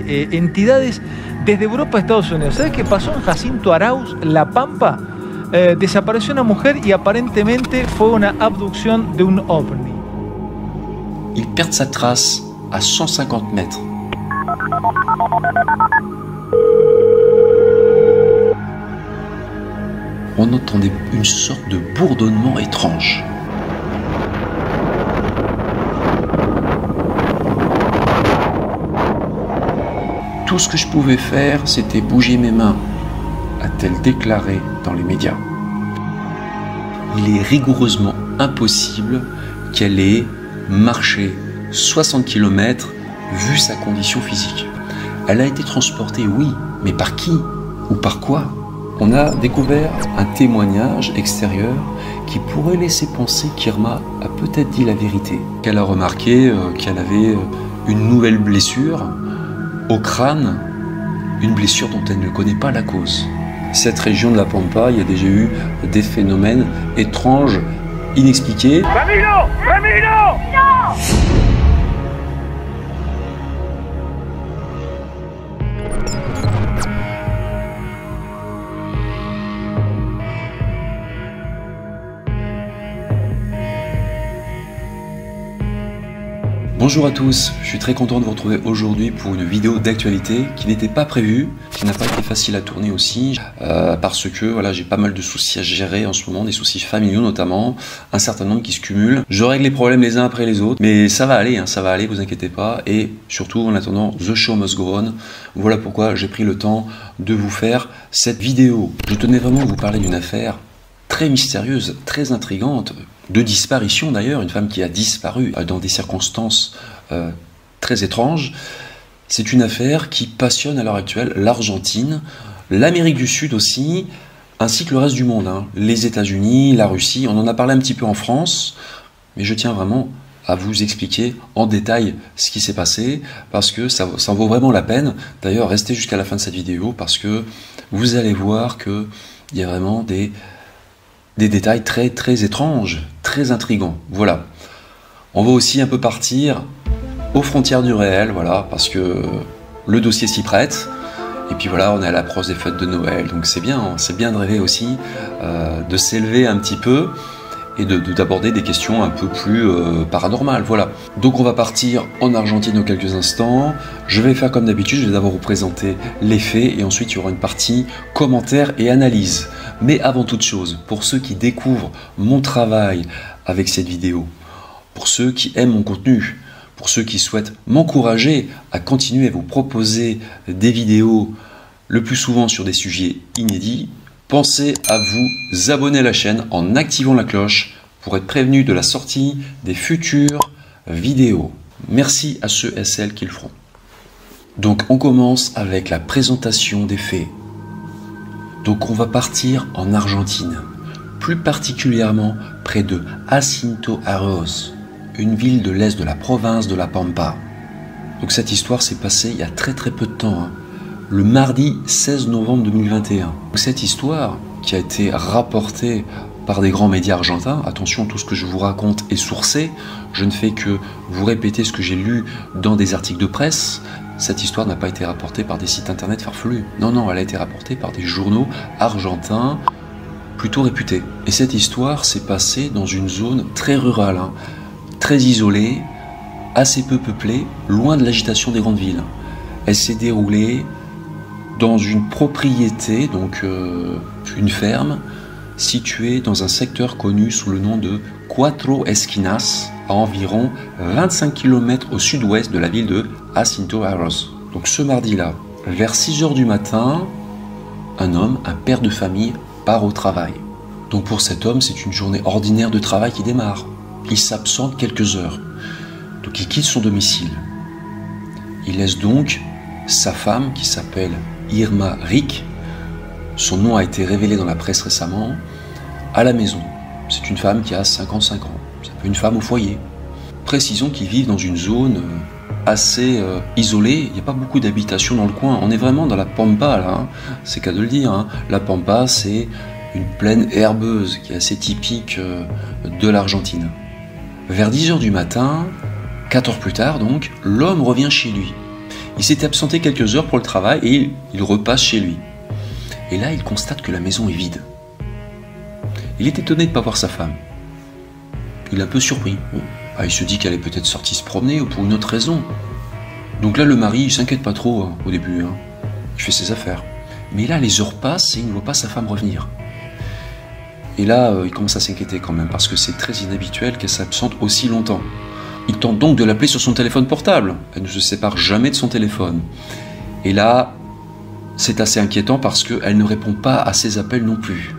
entidades desde Europa a Estados Unidos. ¿Sabes qué pasó en Jacinto Arauz, La Pampa? Desapareció una mujer y aparentemente fue una abducción de un ovni. Ils perdent sa trace à 150 mètres. On entendait une sorte de bourdonnement étrange. Tout ce que je pouvais faire, c'était bouger mes mains, a-t-elle déclaré dans les médias. Il est rigoureusement impossible qu'elle ait marché 60 km vu sa condition physique. Elle a été transportée, oui, mais par qui ou par quoi? On a découvert un témoignage extérieur qui pourrait laisser penser qu'Irma a peut-être dit la vérité. Qu'elle a remarqué qu'elle avait une nouvelle blessure au crâne, une blessure dont elle ne connaît pas la cause. Cette région de la Pampa, il y a déjà eu des phénomènes étranges, inexpliqués. Ramiro! Ramiro! Non! Bonjour à tous, je suis très content de vous retrouver aujourd'hui pour une vidéo d'actualité qui n'était pas prévue, qui n'a pas été facile à tourner aussi, parce que voilà, j'ai pas mal de soucis à gérer en ce moment, des soucis familiaux notamment, un certain nombre qui se cumulent. Je règle les problèmes les uns après les autres, mais ça va aller, vous inquiétez pas, et surtout en attendant, the show must go on. Voilà pourquoi j'ai pris le temps de vous faire cette vidéo. Je tenais vraiment à vous parler d'une affaire très mystérieuse, très intrigante, de disparition d'ailleurs, une femme qui a disparu dans des circonstances très étranges. C'est une affaire qui passionne à l'heure actuelle l'Argentine, l'Amérique du Sud aussi, ainsi que le reste du monde, hein. Les États-Unis, la Russie, on en a parlé un petit peu en France, mais je tiens vraiment à vous expliquer en détail ce qui s'est passé, parce que ça en vaut vraiment la peine. D'ailleurs, restez jusqu'à la fin de cette vidéo, parce que vous allez voir qu'il y a vraiment des détails très très étranges, très intrigants. Voilà. On va aussi un peu partir aux frontières du réel, voilà, parce que le dossier s'y prête. Et puis voilà, on est à l'approche des fêtes de Noël, donc c'est bien de rêver aussi, de s'élever un petit peu et d'aborder des questions un peu plus paranormales, voilà. Donc on va partir en Argentine dans quelques instants. Je vais faire comme d'habitude, je vais d'abord vous présenter les faits et ensuite il y aura une partie commentaires et analyse. Mais avant toute chose, pour ceux qui découvrent mon travail avec cette vidéo, pour ceux qui aiment mon contenu, pour ceux qui souhaitent m'encourager à continuer à vous proposer des vidéos le plus souvent sur des sujets inédits, pensez à vous abonner à la chaîne en activant la cloche pour être prévenu de la sortie des futures vidéos. Merci à ceux et celles qui le feront. Donc on commence avec la présentation des faits. Donc on va partir en Argentine, plus particulièrement près de Jacinto Arauz, une ville de l'est de la province de la Pampa. Donc cette histoire s'est passée il y a très peu de temps, hein, le mardi 16 novembre 2021. Donc cette histoire qui a été rapportée par des grands médias argentins, attention, tout ce que je vous raconte est sourcé, je ne fais que vous répéter ce que j'ai lu dans des articles de presse. Cette histoire n'a pas été rapportée par des sites internet farfelus. Non, elle a été rapportée par des journaux argentins plutôt réputés. Et cette histoire s'est passée dans une zone très rurale, hein, très isolée, assez peu peuplée, loin de l'agitation des grandes villes. Elle s'est déroulée dans une propriété, donc une ferme, située dans un secteur connu sous le nom de Cuatro Esquinas, à environ 25 km au sud-ouest de la ville de Jacinto Arauz. Donc ce mardi-là, vers 6 h du matin, un homme, un père de famille, part au travail. Donc pour cet homme, c'est une journée ordinaire de travail qui démarre. Il s'absente quelques heures. Donc il quitte son domicile. Il laisse donc sa femme, qui s'appelle Irma Rick, son nom a été révélé dans la presse récemment, à la maison. C'est une femme qui a 55 ans. C'est une femme au foyer. Précisons qu'ils vivent dans une zone assez isolée. Il n'y a pas beaucoup d'habitations dans le coin. On est vraiment dans la Pampa, là. Hein. C'est qu'à de le dire. Hein. La Pampa, c'est une plaine herbeuse qui est assez typique de l'Argentine. Vers 10 h du matin, 4 heures plus tard donc, l'homme revient chez lui. Il s'était absenté quelques heures pour le travail et il repasse chez lui. Et là, il constate que la maison est vide. Il est étonné de ne pas voir sa femme. Il est un peu surpris. Bon, il se dit qu'elle est peut-être sortie se promener ou pour une autre raison. Donc là, le mari, il s'inquiète pas trop au début. Il fait ses affaires. Mais là, les heures passent et il ne voit pas sa femme revenir. Et là, il commence à s'inquiéter quand même, parce que c'est très inhabituel qu'elle s'absente aussi longtemps. Il tente donc de l'appeler sur son téléphone portable. Elle ne se sépare jamais de son téléphone. Et là, c'est assez inquiétant parce qu'elle ne répond pas à ses appels non plus.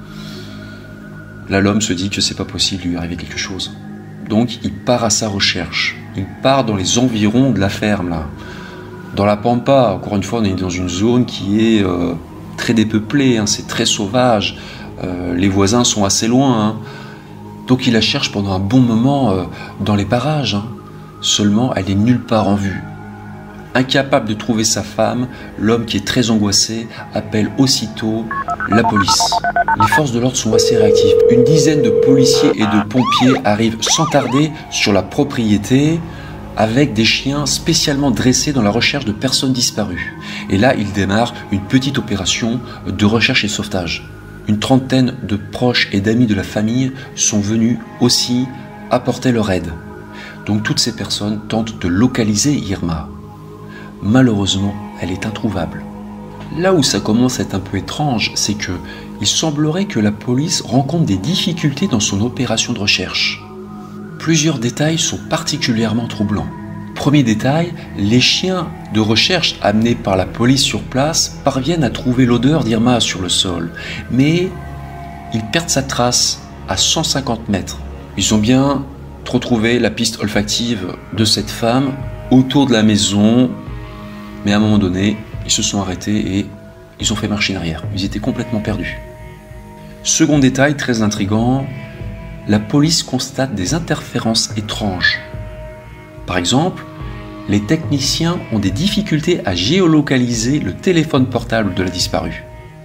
Là, l'homme se dit que c'est pas possible, il lui est arrivé quelque chose. Donc, il part à sa recherche. Il part dans les environs de la ferme, là. Dans la Pampa, encore une fois, on est dans une zone qui est très dépeuplée, c'est très sauvage. Les voisins sont assez loin. Donc, il la cherche pendant un bon moment dans les parages. Seulement, elle est nulle part en vue. Incapable de trouver sa femme, l'homme qui est très angoissé appelle aussitôt la police. Les forces de l'ordre sont assez réactives. Une dizaine de policiers et de pompiers arrivent sans tarder sur la propriété avec des chiens spécialement dressés dans la recherche de personnes disparues. Et là, ils démarrent une petite opération de recherche et de sauvetage. Une trentaine de proches et d'amis de la famille sont venus aussi apporter leur aide. Donc toutes ces personnes tentent de localiser Irma. Malheureusement, elle est introuvable. Là où ça commence à être un peu étrange, c'est que il semblerait que la police rencontre des difficultés dans son opération de recherche. Plusieurs détails sont particulièrement troublants. Premier détail, les chiens de recherche amenés par la police sur place parviennent à trouver l'odeur d'Irma sur le sol, mais ils perdent sa trace à 150 mètres. Ils ont bien retrouvé la piste olfactive de cette femme autour de la maison, mais à un moment donné, ils se sont arrêtés et ils ont fait marche arrière. Ils étaient complètement perdus. Second détail très intriguant, la police constate des interférences étranges. Par exemple, les techniciens ont des difficultés à géolocaliser le téléphone portable de la disparue.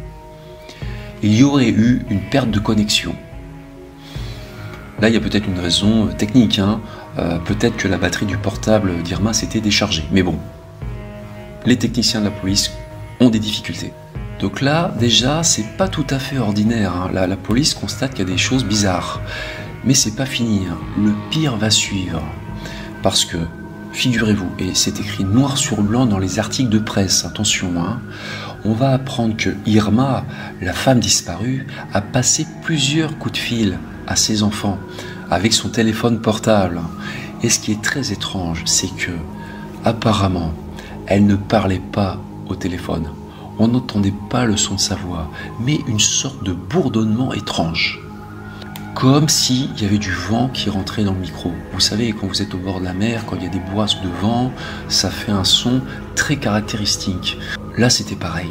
Il y aurait eu une perte de connexion. Là, il y a peut-être une raison technique. Peut-être que la batterie du portable d'Irma s'était déchargée. Mais bon, les techniciens de la police ont des difficultés. Donc là, déjà, c'est pas tout à fait ordinaire. La police constate qu'il y a des choses bizarres. Mais c'est pas fini. Le pire va suivre. Parce que, figurez-vous, et c'est écrit noir sur blanc dans les articles de presse, attention, on va apprendre que Irma, la femme disparue, a passé plusieurs coups de fil à ses enfants avec son téléphone portable. Et ce qui est très étrange, c'est que, apparemment, elle ne parlait pas au téléphone. On n'entendait pas le son de sa voix, mais une sorte de bourdonnement étrange. Comme s'il y avait du vent qui rentrait dans le micro. Vous savez, quand vous êtes au bord de la mer, quand il y a des bourrasques de vent, ça fait un son très caractéristique. Là, c'était pareil.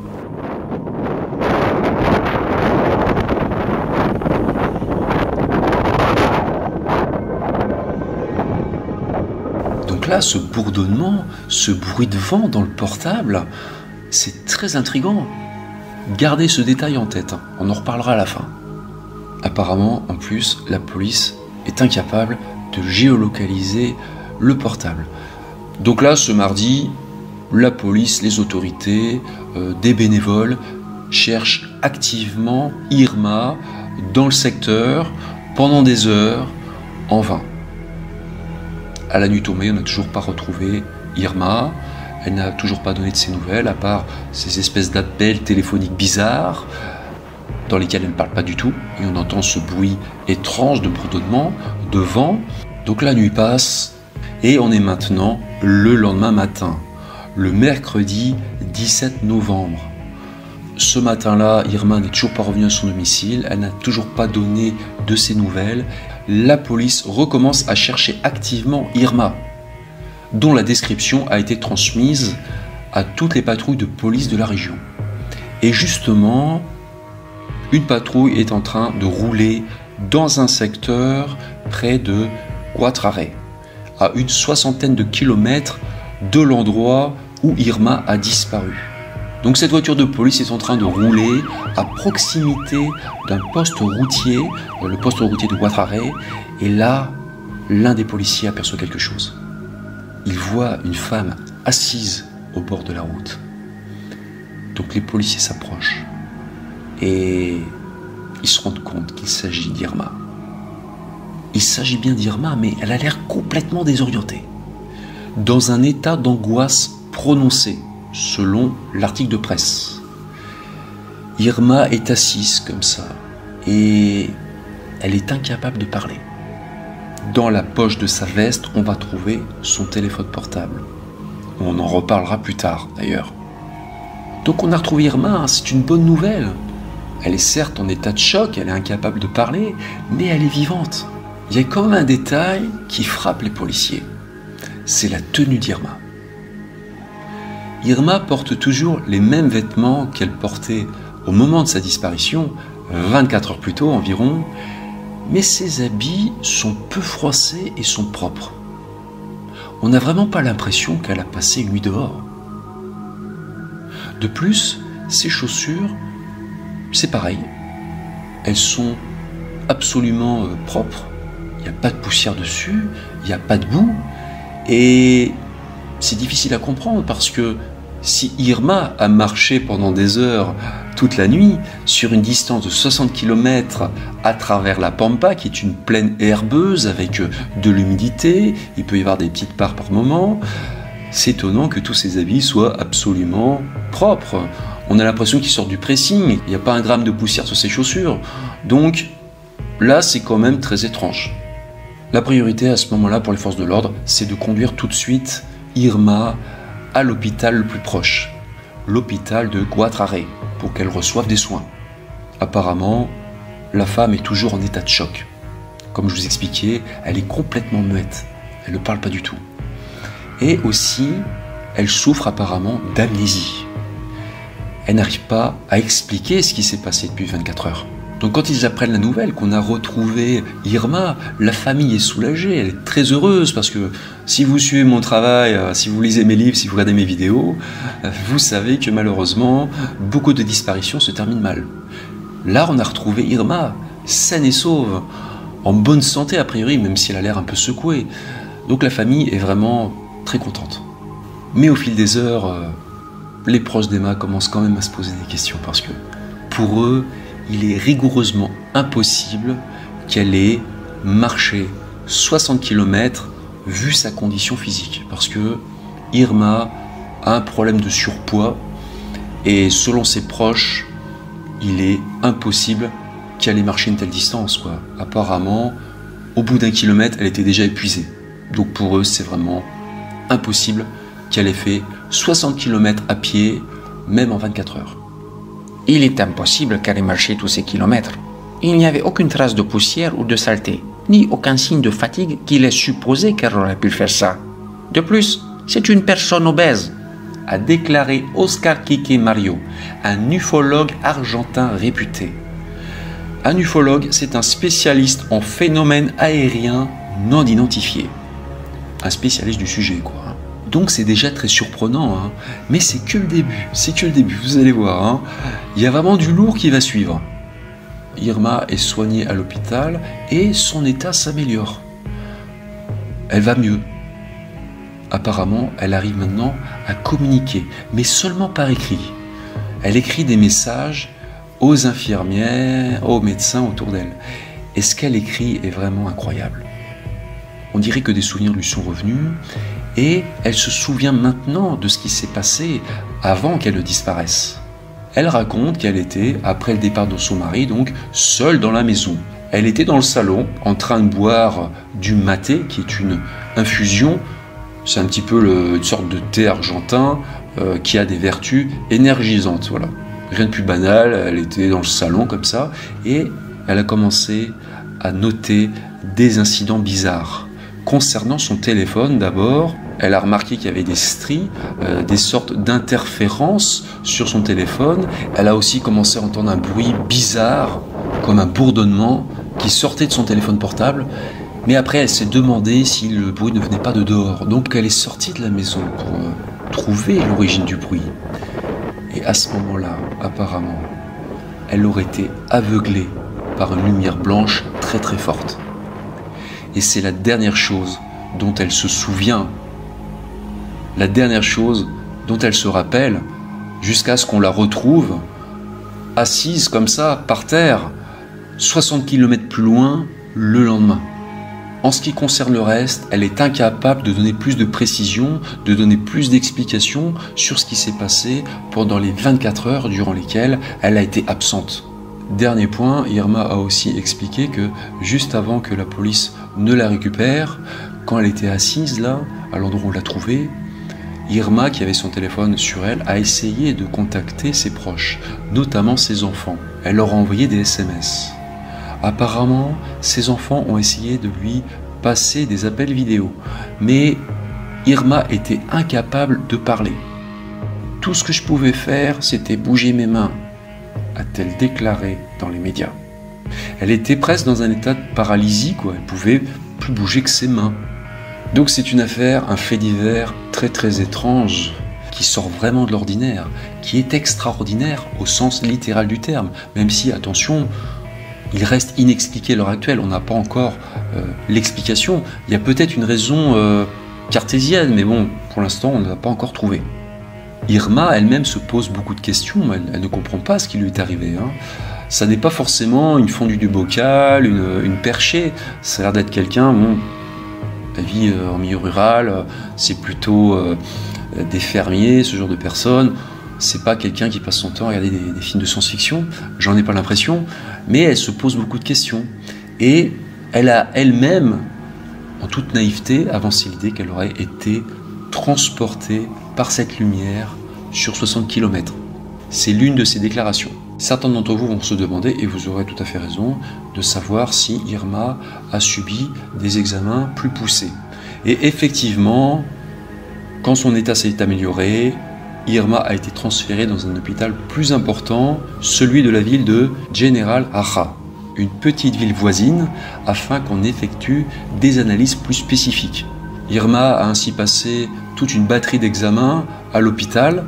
Donc là, ce bourdonnement, ce bruit de vent dans le portable, c'est très intriguant. Gardez ce détail en tête, on en reparlera à la fin. Apparemment, en plus, la police est incapable de géolocaliser le portable. Donc là, ce mardi, la police, les autorités, des bénévoles cherchent activement Irma dans le secteur pendant des heures, en vain. À la nuit tombée, on n'a toujours pas retrouvé Irma. Elle n'a toujours pas donné de ses nouvelles, à part ces espèces d'appels téléphoniques bizarres, dans lesquels elle ne parle pas du tout, et on entend ce bruit étrange de bourdonnement, de vent. Donc la nuit passe, et on est maintenant le lendemain matin, le mercredi 17 novembre. Ce matin-là, Irma n'est toujours pas revenue à son domicile, elle n'a toujours pas donné de ses nouvelles. La police recommence à chercher activement Irma, dont la description a été transmise à toutes les patrouilles de police de la région. Et justement, une patrouille est en train de rouler dans un secteur près de Guatrare, à une 60aine de kilomètres de l'endroit où Irma a disparu. Donc cette voiture de police est en train de rouler à proximité d'un poste routier, le poste routier de Guatrare, et là, l'un des policiers aperçoit quelque chose. Il voit une femme assise au bord de la route. Donc les policiers s'approchent et ils se rendent compte qu'il s'agit d'Irma. Il s'agit bien d'Irma, mais elle a l'air complètement désorientée, dans un état d'angoisse prononcé, selon l'article de presse. Irma est assise comme ça, et elle est incapable de parler. Dans la poche de sa veste, on va trouver son téléphone portable. On en reparlera plus tard, d'ailleurs. Donc on a retrouvé Irma, c'est une bonne nouvelle. Elle est certes en état de choc, elle est incapable de parler, mais elle est vivante. Il y a quand même un détail qui frappe les policiers. C'est la tenue d'Irma. Irma porte toujours les mêmes vêtements qu'elle portait au moment de sa disparition, 24 heures plus tôt environ, mais ses habits sont peu froissés et sont propres. On n'a vraiment pas l'impression qu'elle a passé une nuit dehors. De plus, ses chaussures, c'est pareil. Elles sont absolument propres. Il n'y a pas de poussière dessus, il n'y a pas de boue. Et c'est difficile à comprendre parce que si Irma a marché pendant des heures toute la nuit sur une distance de 60 km à travers la Pampa, qui est une plaine herbeuse avec de l'humidité, il peut y avoir des petites parts par moment, c'est étonnant que tous ces habits soient absolument propres. On a l'impression qu'ils sortent du pressing, il n'y a pas un gramme de poussière sur ses chaussures. Donc là, c'est quand même très étrange. La priorité à ce moment-là pour les forces de l'ordre, c'est de conduire tout de suite Irma à l'hôpital le plus proche, l'hôpital de Guatrare, pour qu'elle reçoive des soins. Apparemment, la femme est toujours en état de choc. Comme je vous expliquais, elle est complètement muette, elle ne parle pas du tout. Et aussi, elle souffre apparemment d'amnésie. Elle n'arrive pas à expliquer ce qui s'est passé depuis 24 heures. Donc quand ils apprennent la nouvelle qu'on a retrouvé Irma, la famille est soulagée, elle est très heureuse parce que si vous suivez mon travail, si vous lisez mes livres, si vous regardez mes vidéos, vous savez que malheureusement, beaucoup de disparitions se terminent mal. Là, on a retrouvé Irma, saine et sauve, en bonne santé a priori, même si elle a l'air un peu secouée. Donc la famille est vraiment très contente. Mais au fil des heures, les proches d'Emma commencent quand même à se poser des questions parce que pour eux, il est rigoureusement impossible qu'elle ait marché 60 km vu sa condition physique. Parce que Irma a un problème de surpoids et selon ses proches, il est impossible qu'elle ait marché une telle distance, quoi. Apparemment, au bout d'1 kilomètre, elle était déjà épuisée. Donc pour eux, c'est vraiment impossible qu'elle ait fait 60 km à pied, même en 24 heures. Il est impossible qu'elle ait marché tous ces kilomètres. Il n'y avait aucune trace de poussière ou de saleté, ni aucun signe de fatigue qui laisse supposer qu'elle aurait pu faire ça. De plus, c'est une personne obèse, a déclaré Oscar Quique Mario, un ufologue argentin réputé. Un ufologue, c'est un spécialiste en phénomènes aériens non identifiés. Un spécialiste du sujet, quoi. Donc c'est déjà très surprenant, hein. Mais c'est que le début, vous allez voir. Hein. Il y a vraiment du lourd qui va suivre. Irma est soignée à l'hôpital et son état s'améliore. Elle va mieux. Apparemment, elle arrive maintenant à communiquer, mais seulement par écrit. Elle écrit des messages aux infirmières, aux médecins autour d'elle. Et ce qu'elle écrit est vraiment incroyable. On dirait que des souvenirs lui sont revenus et elle se souvient maintenant de ce qui s'est passé avant qu'elle ne disparaisse. Elle raconte qu'elle était, après le départ de son mari, donc seule dans la maison. Elle était dans le salon en train de boire du maté, qui est une infusion. C'est un petit peu une sorte de thé argentin qui a des vertus énergisantes. Voilà. Rien de plus banal, elle était dans le salon comme ça et elle a commencé à noter des incidents bizarres. Concernant son téléphone d'abord, elle a remarqué qu'il y avait des stries, des sortes d'interférences sur son téléphone. Elle a aussi commencé à entendre un bruit bizarre, comme un bourdonnement qui sortait de son téléphone portable. Mais après, elle s'est demandé si le bruit ne venait pas de dehors. Donc elle est sortie de la maison pour trouver l'origine du bruit. Et à ce moment-là, apparemment, elle aurait été aveuglée par une lumière blanche très très forte. Et c'est la dernière chose dont elle se souvient. la dernière chose dont elle se rappelle, jusqu'à ce qu'on la retrouve assise comme ça, par terre, 60 km plus loin, le lendemain. En ce qui concerne le reste, elle est incapable de donner plus de précision, de donner plus d'explications sur ce qui s'est passé pendant les 24 heures durant lesquelles elle a été absente. Dernier point, Irma a aussi expliqué que juste avant que la police ne la récupère, quand elle était assise là, à l'endroit où on l'a trouvée, Irma, qui avait son téléphone sur elle, a essayé de contacter ses proches, notamment ses enfants. Elle leur a envoyé des SMS. Apparemment, ses enfants ont essayé de lui passer des appels vidéo, mais Irma était incapable de parler. Tout ce que je pouvais faire, c'était bouger mes mains, a-t-elle déclaré dans les médias. Elle était presque dans un état de paralysie, quoi. Elle pouvait plus bouger que ses mains. Donc c'est une affaire, un fait divers très très étrange, qui sort vraiment de l'ordinaire, qui est extraordinaire au sens littéral du terme, même si, attention, il reste inexpliqué à l'heure actuelle, on n'a pas encore l'explication. Il y a peut-être une raison cartésienne, mais bon, pour l'instant, on ne l'a pas encore trouvé. Irma elle-même se pose beaucoup de questions, elle ne comprend pas ce qui lui est arrivé. Ça n'est pas forcément une fondue du bocal, une perchée, ça a l'air d'être quelqu'un, bon, la vie en milieu rural, c'est plutôt des fermiers, ce genre de personnes. C'est pas quelqu'un qui passe son temps à regarder des films de science-fiction, j'en ai pas l'impression, mais elle se pose beaucoup de questions. Et elle a elle-même, en toute naïveté, avancé l'idée qu'elle aurait été transportée par cette lumière sur 60 km. C'est l'une de ses déclarations. Certains d'entre vous vont se demander, et vous aurez tout à fait raison, de savoir si Irma a subi des examens plus poussés. Et effectivement, quand son état s'est amélioré, Irma a été transférée dans un hôpital plus important, celui de la ville de General Aja, une petite ville voisine, afin qu'on effectue des analyses plus spécifiques. Irma a ainsi passé toute une batterie d'examens à l'hôpital,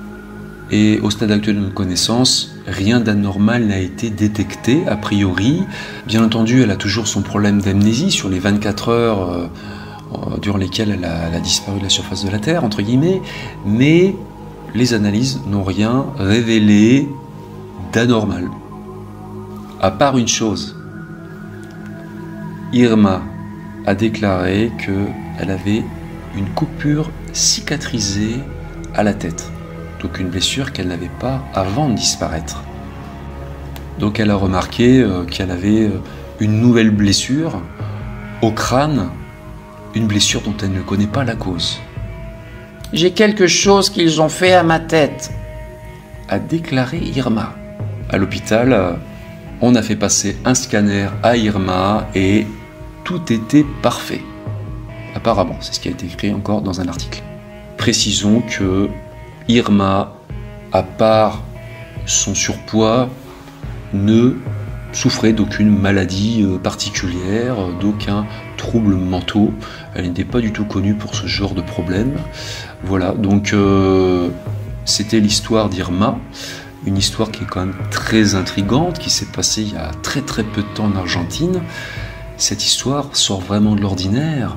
et au stade actuel de notre connaissance, rien d'anormal n'a été détecté a priori. Bien entendu, elle a toujours son problème d'amnésie sur les 24 heures durant lesquelles elle a disparu de la surface de la Terre, entre guillemets, mais les analyses n'ont rien révélé d'anormal. À part une chose, Irma a déclaré qu'elle avait une coupure cicatrisée à la tête. Donc une blessure qu'elle n'avait pas avant de disparaître. Donc elle a remarqué qu'elle avait une nouvelle blessure au crâne, une blessure dont elle ne connaît pas la cause. « J'ai quelque chose qu'ils ont fait à ma tête », a déclaré Irma. À l'hôpital, on a fait passer un scanner à Irma et tout était parfait. Apparemment, c'est ce qui a été écrit encore dans un article. Précisons que Irma, à part son surpoids, ne souffrait d'aucune maladie particulière, d'aucun trouble mentaux. Elle n'était pas du tout connue pour ce genre de problème. Voilà, donc c'était l'histoire d'Irma, une histoire qui est quand même très intrigante, qui s'est passée il y a très très peu de temps en Argentine. Cette histoire sort vraiment de l'ordinaire.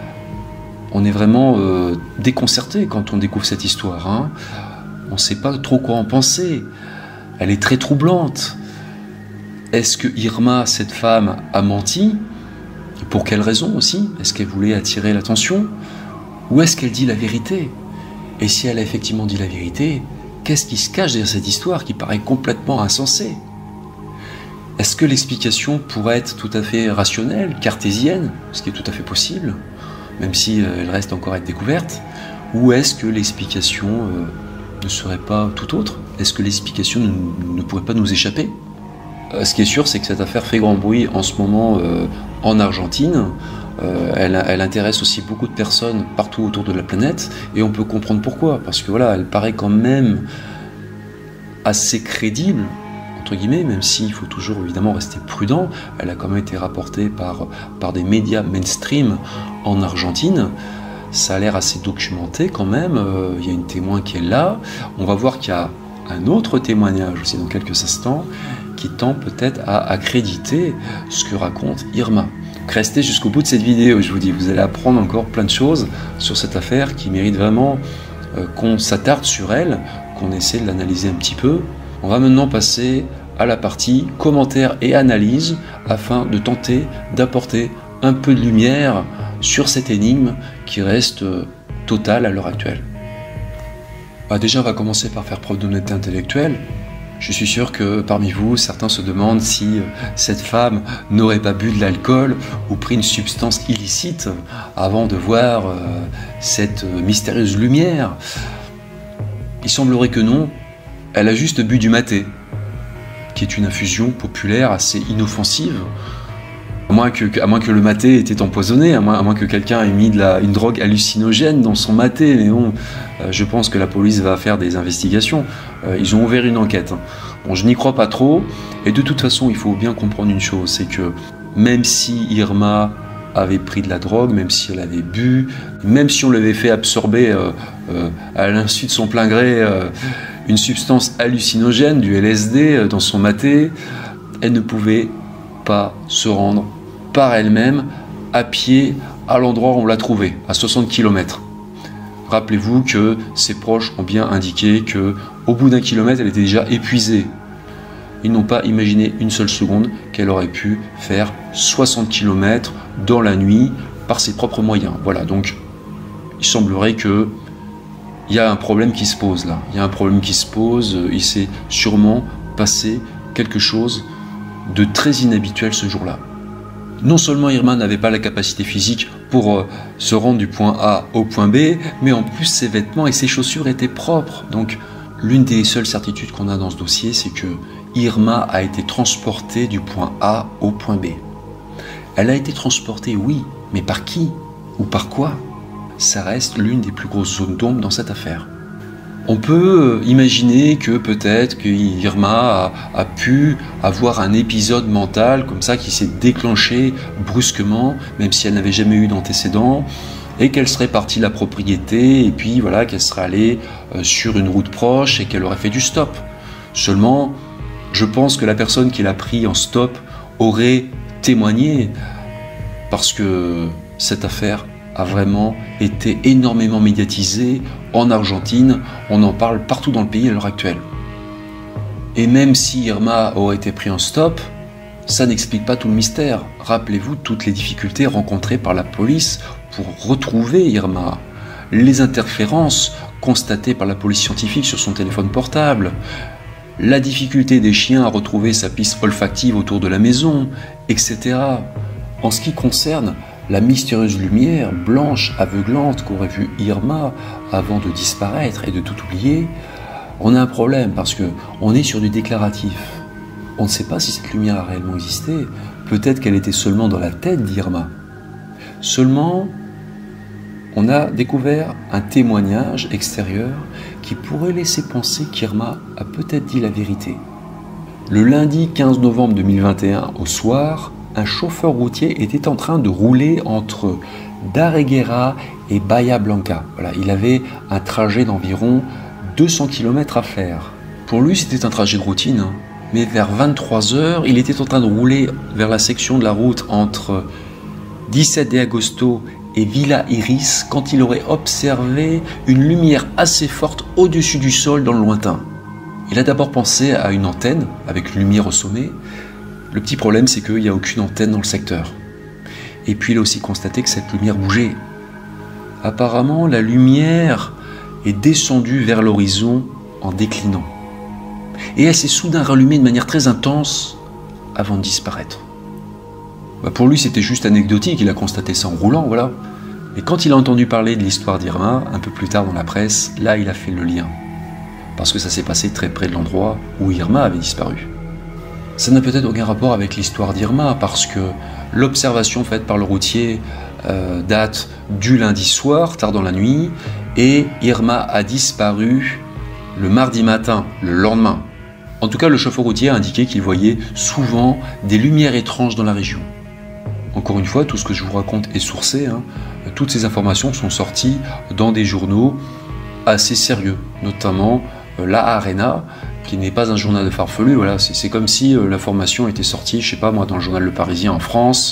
On est vraiment déconcerté quand on découvre cette histoire. On ne sait pas trop quoi en penser. Elle est très troublante. Est-ce que Irma, cette femme, a menti? Pour quelle raison aussi? Est-ce qu'elle voulait attirer l'attention? Ou est-ce qu'elle dit la vérité? Et si elle a effectivement dit la vérité, qu'est-ce qui se cache derrière cette histoire qui paraît complètement insensée? Est-ce que l'explication pourrait être tout à fait rationnelle, cartésienne, ce qui est tout à fait possible, même si elle reste encore à être découverte? Ou est-ce que l'explication ne serait pas tout autre? Est-ce que l'explication ne pourrait pas nous échapper? Ce qui est sûr, c'est que cette affaire fait grand bruit en ce moment en Argentine. Elle intéresse aussi beaucoup de personnes partout autour de la planète, et on peut comprendre pourquoi, parce que voilà, elle paraît quand même assez crédible, entre guillemets, même s'il faut toujours évidemment rester prudent. Elle a quand même été rapportée par des médias mainstream en Argentine. Ça a l'air assez documenté quand même, il y a une témoin qui est là. On va voir qu'il y a un autre témoignage aussi dans quelques instants qui tend peut-être à accréditer ce que raconte Irma. restez jusqu'au bout de cette vidéo, je vous dis, vous allez apprendre encore plein de choses sur cette affaire qui mérite vraiment qu'on s'attarde sur elle, qu'on essaie de l'analyser un petit peu. On va maintenant passer à la partie commentaires et analyse afin de tenter d'apporter un peu de lumière sur cette énigme qui reste totale à l'heure actuelle. Déjà, on va commencer par faire preuve d'honnêteté intellectuelle. Je suis sûr que parmi vous, certains se demandent si cette femme n'aurait pas bu de l'alcool ou pris une substance illicite avant de voir cette mystérieuse lumière. Il semblerait que non, elle a juste bu du maté, qui est une infusion populaire assez inoffensive. À moins que le maté était empoisonné, à moins que quelqu'un ait mis une drogue hallucinogène dans son maté. Mais bon, je pense que la police va faire des investigations. Ils ont ouvert une enquête. Bon, je n'y crois pas trop. Et de toute façon, il faut bien comprendre une chose, c'est que même si Irma avait pris de la drogue, même si elle avait bu, même si on l'avait fait absorber à l'insu de son plein gré une substance hallucinogène, du LSD, dans son maté, elle ne pouvait pas se rendre par elle-même à pied à l'endroit où on l'a trouvée, à 60 km. Rappelez-vous que ses proches ont bien indiqué qu'au bout d'un kilomètre, elle était déjà épuisée. Ils n'ont pas imaginé une seule seconde qu'elle aurait pu faire 60 km dans la nuit par ses propres moyens. Voilà, donc il semblerait qu'il y a un problème qui se pose là. Il y a un problème qui se pose, il s'est sûrement passé quelque chose de très inhabituel ce jour-là. Non seulement Irma n'avait pas la capacité physique pour se rendre du point A au point B, mais en plus ses vêtements et ses chaussures étaient propres. Donc l'une des seules certitudes qu'on a dans ce dossier, c'est que Irma a été transportée du point A au point B. Elle a été transportée, oui, mais par qui ou par quoi? Ça reste l'une des plus grosses zones d'ombre dans cette affaire. On peut imaginer que peut-être que Irma a pu avoir un épisode mental comme ça qui s'est déclenché brusquement, même si elle n'avait jamais eu d'antécédent, et qu'elle serait partie de la propriété, et puis voilà, qu'elle serait allée sur une route proche et qu'elle aurait fait du stop. Seulement, je pense que la personne qui l'a pris en stop aurait témoigné, parce que cette affaire a vraiment été énormément médiatisé en Argentine, on en parle partout dans le pays à l'heure actuelle. Et même si Irma aurait été pris en stop, ça n'explique pas tout le mystère. Rappelez-vous toutes les difficultés rencontrées par la police pour retrouver Irma, les interférences constatées par la police scientifique sur son téléphone portable, la difficulté des chiens à retrouver sa piste olfactive autour de la maison, etc. En ce qui concerne la mystérieuse lumière blanche aveuglante qu'aurait vue Irma avant de disparaître et de tout oublier, on a un problème parce qu'on est sur du déclaratif. On ne sait pas si cette lumière a réellement existé. Peut-être qu'elle était seulement dans la tête d'Irma. Seulement, on a découvert un témoignage extérieur qui pourrait laisser penser qu'Irma a peut-être dit la vérité. Le lundi 15 novembre 2021 au soir, un chauffeur routier était en train de rouler entre Darreguera et Bahia Blanca. Voilà, il avait un trajet d'environ 200 km à faire. Pour lui, c'était un trajet de routine, hein. Mais vers 23 h, il était en train de rouler vers la section de la route entre 17 de Agosto et Villa Iris quand il aurait observé une lumière assez forte au-dessus du sol dans le lointain. Il a d'abord pensé à une antenne avec une lumière au sommet. Le petit problème, c'est qu'il n'y a aucune antenne dans le secteur. Et puis il a aussi constaté que cette lumière bougeait. Apparemment, la lumière est descendue vers l'horizon en déclinant. Et elle s'est soudain rallumée de manière très intense avant de disparaître. Pour lui, c'était juste anecdotique, il a constaté ça en roulant, voilà. Et quand il a entendu parler de l'histoire d'Irma, un peu plus tard dans la presse, là il a fait le lien. Parce que ça s'est passé très près de l'endroit où Irma avait disparu. Ça n'a peut-être aucun rapport avec l'histoire d'Irma, parce que l'observation faite par le routier date du lundi soir, tard dans la nuit, et Irma a disparu le mardi matin, le lendemain. En tout cas, le chauffeur routier a indiqué qu'il voyait souvent des lumières étranges dans la région. Encore une fois, tout ce que je vous raconte est sourcé, hein. Toutes ces informations sont sorties dans des journaux assez sérieux, notamment La Arena, qui n'est pas un journal de farfelu. Voilà, c'est comme si l'information était sortie, je sais pas moi, dans le journal Le Parisien en France,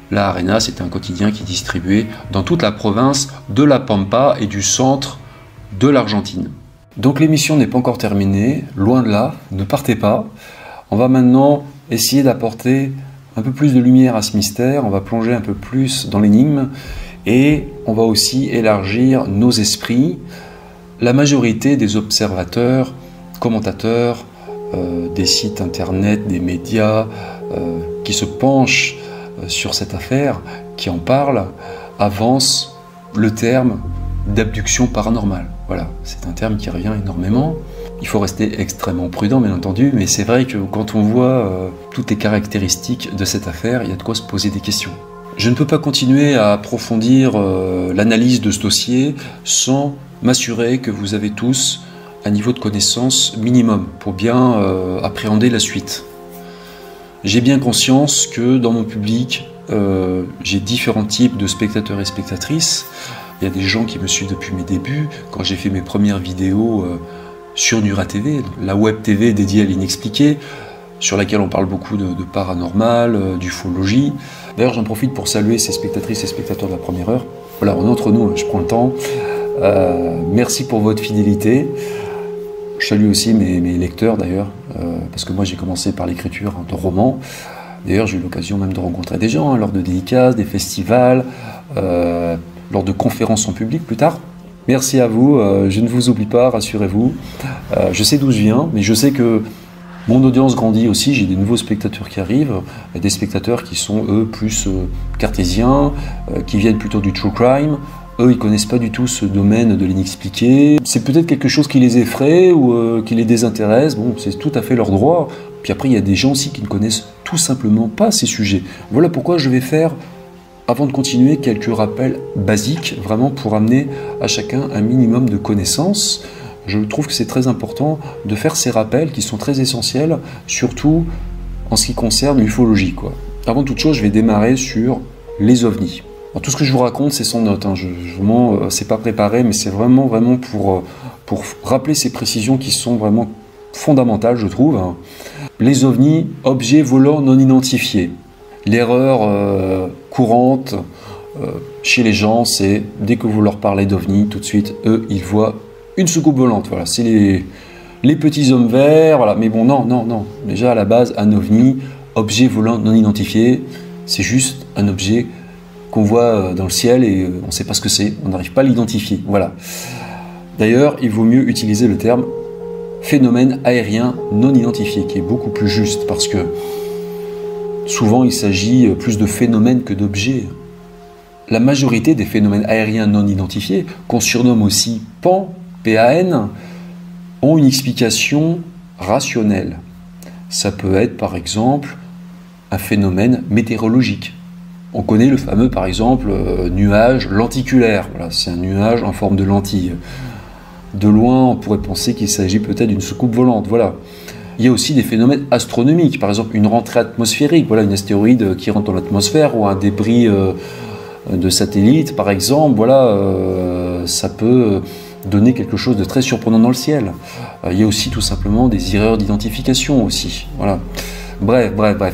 La Arena, c'était un quotidien qui distribuait dans toute la province de la Pampa et du centre de l'Argentine. Donc l'émission n'est pas encore terminée, loin de là, ne partez pas. On va maintenant essayer d'apporter un peu plus de lumière à ce mystère, on va plonger un peu plus dans l'énigme et on va aussi élargir nos esprits. La majorité des observateurs, commentateurs, des sites internet, des médias qui se penchent sur cette affaire, qui en parlent, avancent le terme d'abduction paranormale. Voilà, c'est un terme qui revient énormément. Il faut rester extrêmement prudent, bien entendu, mais c'est vrai que quand on voit toutes les caractéristiques de cette affaire, il y a de quoi se poser des questions. Je ne peux pas continuer à approfondir l'analyse de ce dossier sans m'assurer que vous avez tous un niveau de connaissance minimum pour bien appréhender la suite. J'ai bien conscience que dans mon public, j'ai différents types de spectateurs et spectatrices. Il y a des gens qui me suivent depuis mes débuts, quand j'ai fait mes premières vidéos sur Nura TV, la web TV dédiée à l'inexpliqué, sur laquelle on parle beaucoup de paranormal, d'ufologie. D'ailleurs, j'en profite pour saluer ces spectatrices et spectateurs de la première heure. Voilà, on est entre nous, je prends le temps. Merci pour votre fidélité. Je salue aussi mes lecteurs d'ailleurs, parce que moi j'ai commencé par l'écriture de romans. D'ailleurs, j'ai eu l'occasion même de rencontrer des gens lors de dédicaces, des festivals, lors de conférences en public plus tard. Merci à vous, je ne vous oublie pas, rassurez-vous. Je sais d'où je viens, mais je sais que mon audience grandit aussi, j'ai des nouveaux spectateurs qui arrivent, des spectateurs qui sont eux plus cartésiens, qui viennent plutôt du true crime. Eux, ils ne connaissent pas du tout ce domaine de l'inexpliqué. C'est peut-être quelque chose qui les effraie ou qui les désintéresse. Bon, c'est tout à fait leur droit. Puis après, il y a des gens aussi qui ne connaissent tout simplement pas ces sujets. Voilà pourquoi je vais faire, avant de continuer, quelques rappels basiques, vraiment pour amener à chacun un minimum de connaissances. Je trouve que c'est très important de faire ces rappels qui sont très essentiels, surtout en ce qui concerne l'ufologie, quoi. Avant toute chose, je vais démarrer sur les ovnis. Alors, tout ce que je vous raconte, c'est sans note. Vraiment, c'est pas préparé, mais c'est vraiment pour rappeler ces précisions qui sont vraiment fondamentales, je trouve. Les ovnis, objets volants non identifiés. L'erreur courante chez les gens, c'est dès que vous leur parlez d'ovnis, tout de suite, eux, ils voient une soucoupe volante. Voilà, c'est les petits hommes verts. Voilà. Mais bon, non. Déjà, à la base, un ovni, objet volant non identifié, c'est juste un objet qu'on voit dans le ciel et on ne sait pas ce que c'est, on n'arrive pas à l'identifier. Voilà. D'ailleurs, il vaut mieux utiliser le terme phénomène aérien non identifié, qui est beaucoup plus juste, parce que souvent il s'agit plus de phénomènes que d'objets. La majorité des phénomènes aériens non identifiés, qu'on surnomme aussi PAN, P-A-N, ont une explication rationnelle. Ça peut être par exemple un phénomène météorologique. On connaît le fameux, par exemple, nuage lenticulaire. Voilà, c'est un nuage en forme de lentille. De loin, on pourrait penser qu'il s'agit peut-être d'une soucoupe volante. Voilà. Il y a aussi des phénomènes astronomiques, par exemple une rentrée atmosphérique, voilà, une astéroïde qui rentre dans l'atmosphère ou un débris de satellite, par exemple. Voilà, ça peut donner quelque chose de très surprenant dans le ciel. Il y a aussi tout simplement des erreurs d'identification aussi. Voilà. Bref,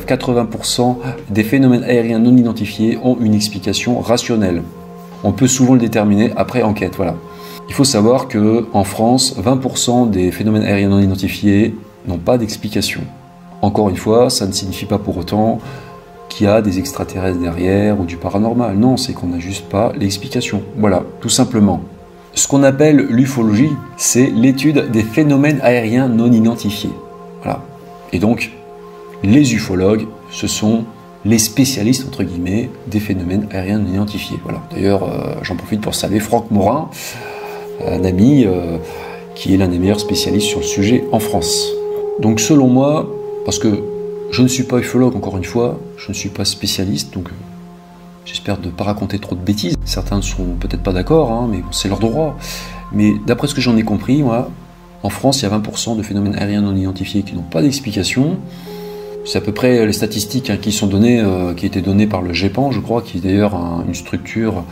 80% des phénomènes aériens non identifiés ont une explication rationnelle. On peut souvent le déterminer après enquête, voilà. Il faut savoir qu'en France, 20% des phénomènes aériens non identifiés n'ont pas d'explication. Encore une fois, ça ne signifie pas pour autant qu'il y a des extraterrestres derrière ou du paranormal. Non, c'est qu'on n'a juste pas l'explication. Voilà, tout simplement. Ce qu'on appelle l'ufologie, c'est l'étude des phénomènes aériens non identifiés. Voilà. Et donc, les ufologues, ce sont les spécialistes, entre guillemets, des phénomènes aériens non identifiés. Voilà. D'ailleurs, j'en profite pour saluer Franck Morin, un ami qui est l'un des meilleurs spécialistes sur le sujet en France. Donc selon moi, parce que je ne suis pas ufologue, encore une fois, je ne suis pas spécialiste, donc j'espère ne pas raconter trop de bêtises. Certains ne sont peut-être pas d'accord, mais bon, c'est leur droit. Mais d'après ce que j'en ai compris, moi, en France, il y a 20% de phénomènes aériens non identifiés qui n'ont pas d'explication. C'est à peu près les statistiques qui sont données, qui étaient données par le GEPAN, je crois, qui est d'ailleurs une structure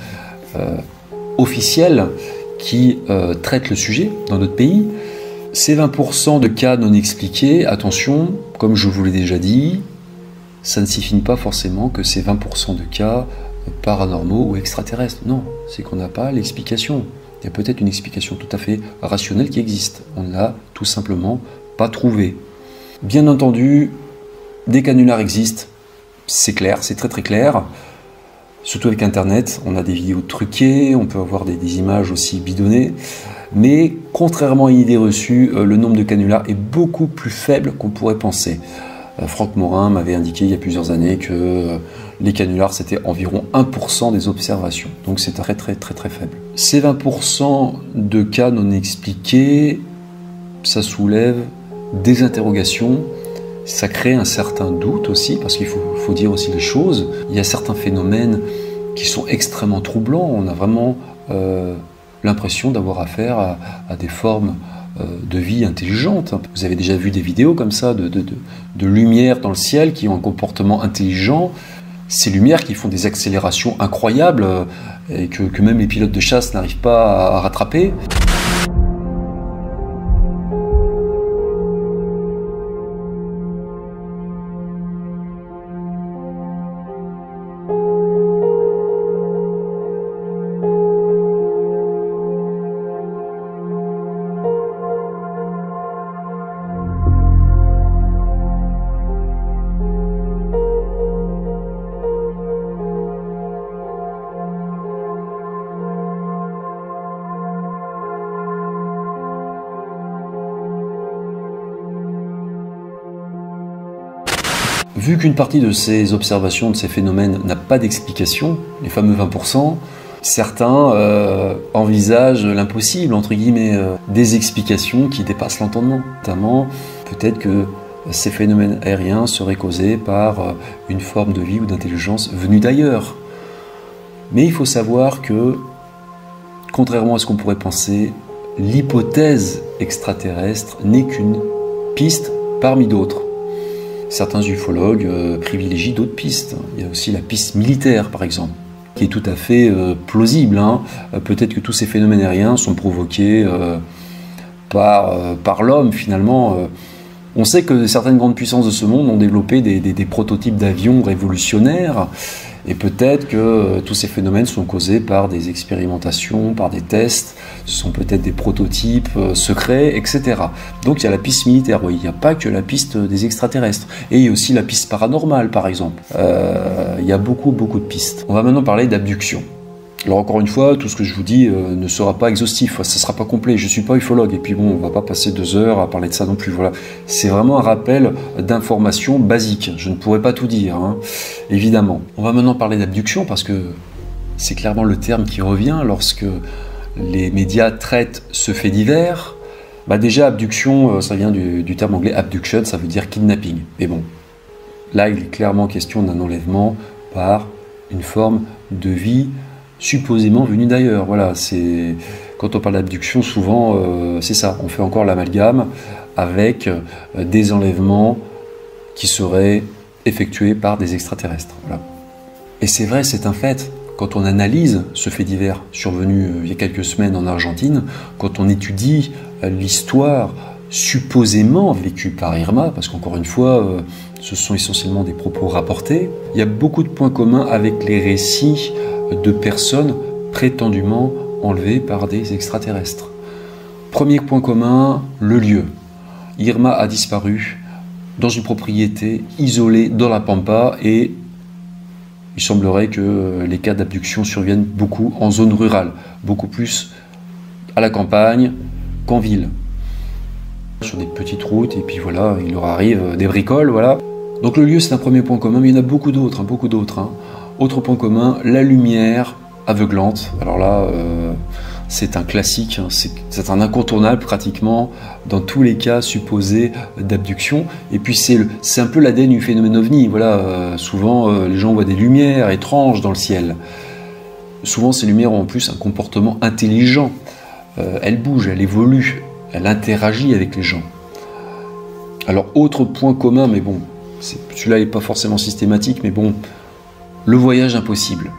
officielle qui traite le sujet dans notre pays. Ces 20% de cas non expliqués, attention, comme je vous l'ai déjà dit, ça ne signifie pas forcément que c'est 20% de cas paranormaux ou extraterrestres. Non, c'est qu'on n'a pas l'explication. Il y a peut-être une explication tout à fait rationnelle qui existe. On ne l'a tout simplement pas trouvée. Bien entendu, des canulars existent, c'est clair, c'est très très clair. Surtout avec Internet, on a des vidéos truquées, on peut avoir des images aussi bidonnées. Mais contrairement à une idée reçue, le nombre de canulars est beaucoup plus faible qu'on pourrait penser. Franck Morin m'avait indiqué il y a plusieurs années que les canulars c'était environ 1% des observations, donc c'est très faible. Ces 20% de cas non expliqués, ça soulève des interrogations, ça crée un certain doute aussi, parce qu'il faut dire aussi les choses. Il y a certains phénomènes qui sont extrêmement troublants, on a vraiment l'impression d'avoir affaire à des formes de vie intelligente. Vous avez déjà vu des vidéos comme ça de lumière dans le ciel qui ont un comportement intelligent. Ces lumières qui font des accélérations incroyables et que même les pilotes de chasse n'arrivent pas à rattraper. Vu qu'une partie de ces observations, de ces phénomènes n'a pas d'explication, les fameux 20%, certains envisagent l'impossible, entre guillemets, des explications qui dépassent l'entendement. Notamment, peut-être que ces phénomènes aériens seraient causés par une forme de vie ou d'intelligence venue d'ailleurs. Mais il faut savoir que, contrairement à ce qu'on pourrait penser, l'hypothèse extraterrestre n'est qu'une piste parmi d'autres. Certains ufologues privilégient d'autres pistes. Il y a aussi la piste militaire, par exemple, qui est tout à fait plausible. Peut-être que tous ces phénomènes aériens sont provoqués par l'homme, finalement. On sait que certaines grandes puissances de ce monde ont développé des prototypes d'avions révolutionnaires, et peut-être que tous ces phénomènes sont causés par des expérimentations, par des tests, ce sont peut-être des prototypes secrets, etc. Donc il y a la piste militaire, oui, il n'y a pas que la piste des extraterrestres. Et il y a aussi la piste paranormale, par exemple. Il y a beaucoup de pistes. On va maintenant parler d'abduction. Alors encore une fois, tout ce que je vous dis ne sera pas exhaustif, ça ne sera pas complet, je ne suis pas ufologue, et puis bon, on ne va pas passer 2 heures à parler de ça non plus, voilà. C'est vraiment un rappel d'informations basiques, je ne pourrais pas tout dire, évidemment. On va maintenant parler d'abduction, parce que c'est clairement le terme qui revient lorsque les médias traitent ce fait divers. Déjà, abduction, ça vient du terme anglais abduction, ça veut dire kidnapping. Mais bon, là, il est clairement question d'un enlèvement par une forme de vie supposément venu d'ailleurs. Voilà, quand on parle d'abduction, souvent c'est ça, on fait encore l'amalgame avec des enlèvements qui seraient effectués par des extraterrestres. Voilà. Et c'est vrai, c'est un fait. Quand on analyse ce fait divers survenu il y a quelques semaines en Argentine, quand on étudie l'histoire supposément vécue par Irma, parce qu'encore une fois, ce sont essentiellement des propos rapportés, il y a beaucoup de points communs avec les récits de personnes prétendument enlevées par des extraterrestres. Premier point commun, le lieu. Irma a disparu dans une propriété isolée dans la Pampa, et il semblerait que les cas d'abduction surviennent beaucoup en zone rurale, beaucoup plus à la campagne qu'en ville. Sur des petites routes, et puis voilà, il leur arrive des bricoles, voilà. Donc le lieu, c'est un premier point commun, mais il y en a beaucoup d'autres, Autre point commun, la lumière aveuglante. Alors là, c'est un classique, c'est un incontournable pratiquement dans tous les cas supposés d'abduction. Et puis c'est un peu l'ADN du phénomène OVNI. Voilà, souvent les gens voient des lumières étranges dans le ciel. Souvent ces lumières ont en plus un comportement intelligent. Elles bougent, elles évoluent, elles interagissent avec les gens. Alors autre point commun, mais bon, celui-là n'est pas forcément systématique, mais bon, le voyage impossible.